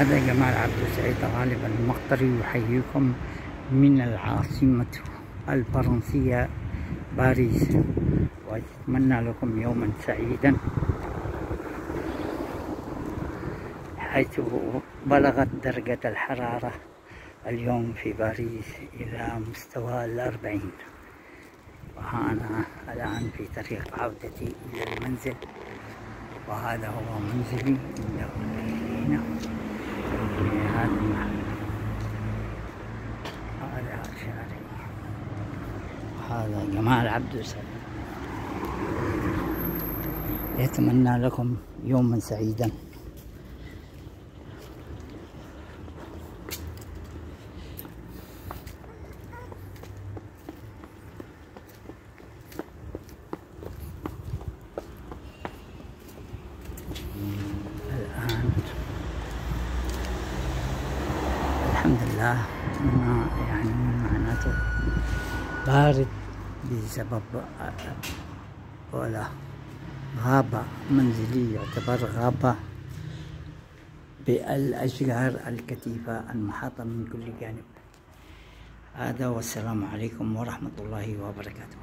هذا جمال عبد السعيد غالب المقطري يحييكم من العاصمة الفرنسية باريس، وأتمنى لكم يوما سعيدا، حيث بلغت درجة الحرارة اليوم في باريس إلى مستوى 40. وأنا الآن في طريق عودتي إلى المنزل، وهذا هو منزلي هنا في هذا المحل. هذا شارعي، وهذا جمال عبد السعيد. يتمنى لكم يوما سعيدا. الآن الحمد لله يعني معناته بارد بسبب ولا غابة منزلية، يعتبر غابة بالأشجار الكثيفة المحاطة من كل جانب. هذا والسلام عليكم ورحمة الله وبركاته.